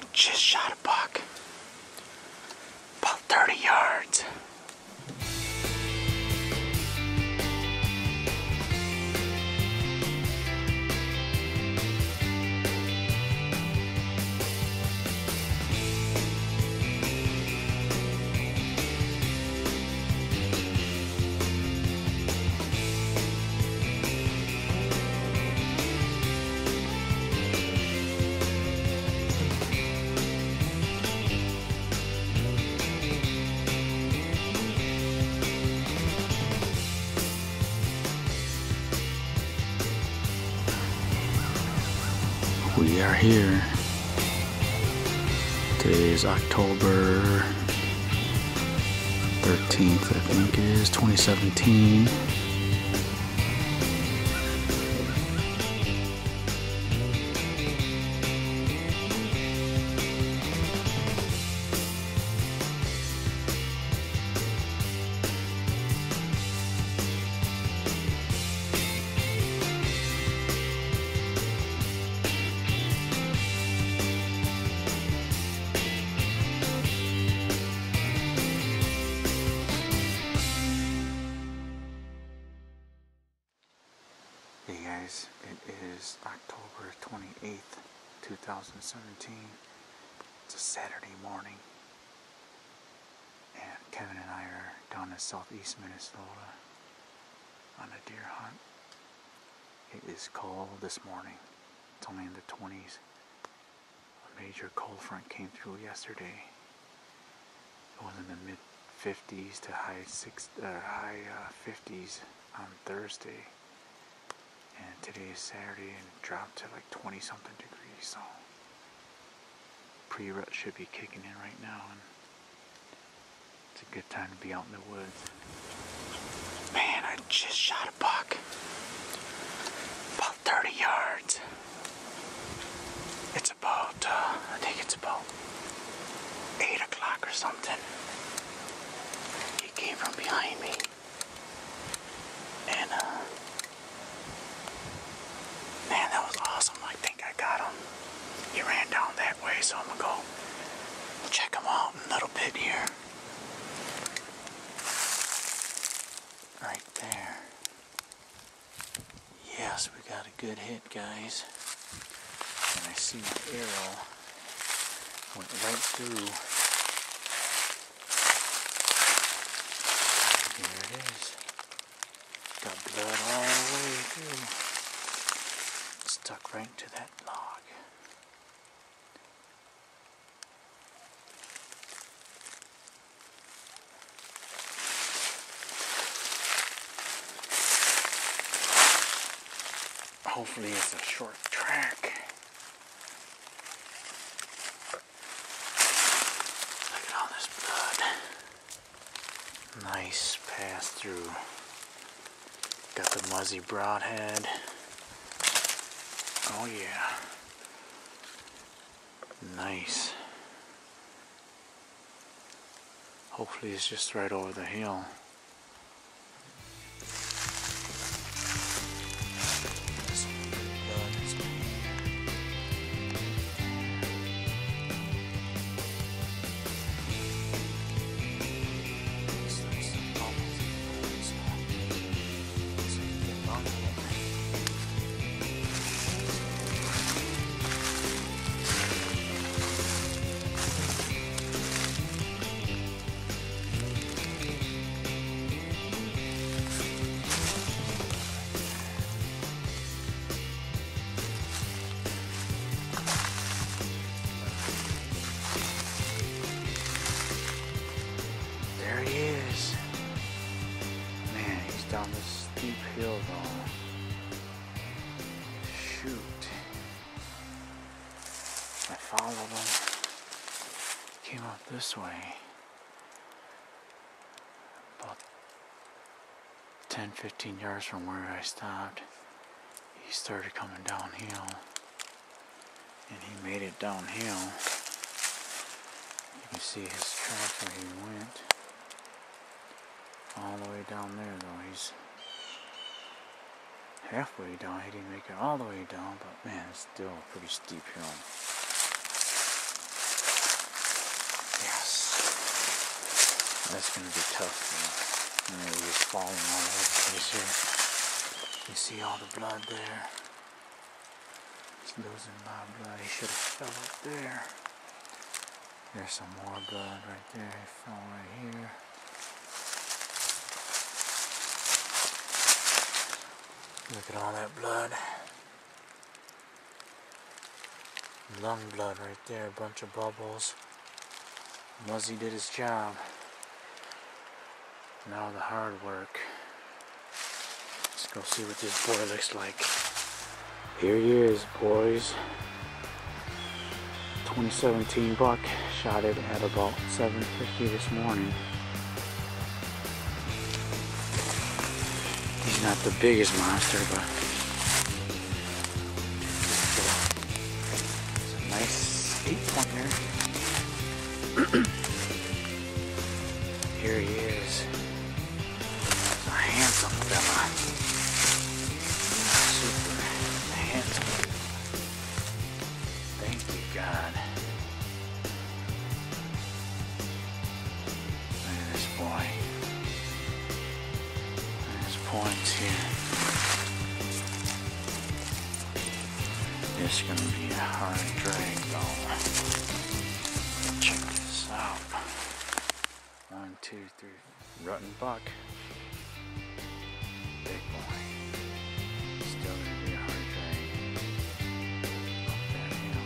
just shot a buck. About 30 yards. We are here. Today is October 13th, I think it is, 2017. Hey guys, it is October 28th, 2017. It's a Saturday morning, and Kevin and I are down in southeast Minnesota on a deer hunt. It is cold this morning. It's only in the 20s. A major cold front came through yesterday. It was in the mid 50s to high 50s on Thursday. And today is Saturday and it dropped to like 20 something degrees, so pre-rut should be kicking in right now, and it's a good time to be out in the woods. Man, I just shot a buck. About 30 yards. It's about, I think it's about 8 o'clock or something. He came from behind me. And, man, that was awesome. I think I got him. He ran down that way, so I'm gonna go check him out in a little bit here. Right there. Yes, we got a good hit, guys. And I see my arrow went right through. Here it is. Got blood all the way through. Stuck right into that log. Hopefully it's a short track. Look at all this blood. Nice pass through. Got the muzzy broadhead. Oh yeah. Nice. Hopefully it's just right over the hill. Down this steep hill though. Shoot. I followed him. Came up this way. About 10-15 yards from where I stopped. He started coming downhill. And he made it downhill. You can see his tracks where he went. All the way down there though. He's halfway down. He didn't make it all the way down, but man, it's still a pretty steep hill. That's gonna be tough, though. And he's just falling all over the place here. You see all the blood there? He's losing a lot of blood. He should have fell up there. There's some more blood right there. He fell right here. Look at all that blood. Lung blood right there, a bunch of bubbles. Muzzy did his job. Now the hard work. Let's go see what this boy looks like. Here he is, boys. 2017 buck. Shot it at about 7:50 this morning. He's not the biggest monster, but it's a nice 8-pointer. Here he is. He's a handsome fella. Super handsome. Thank you, God. Look at this boy. There's points here. It's gonna be a hard drag though. Check this out. 1, 2, 3. Rotten buck. Big boy. Still gonna be a hard drag. Up that hill.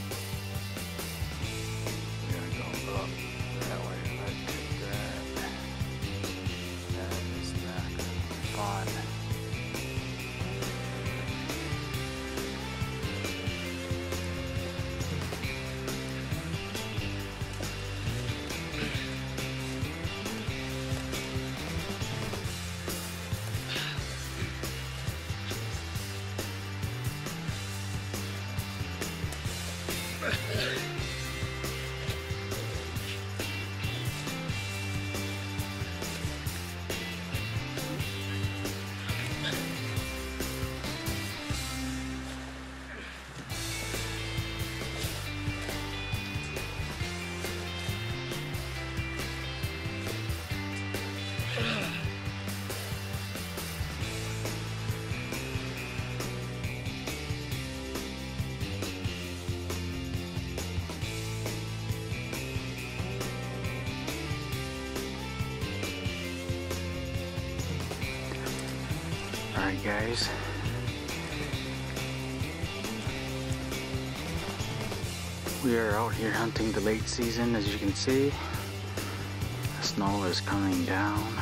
We're gonna go up that way. Let's take that. That is not gonna be fun. Alright guys, we are out here hunting the late season. As you can see, the snow is coming down.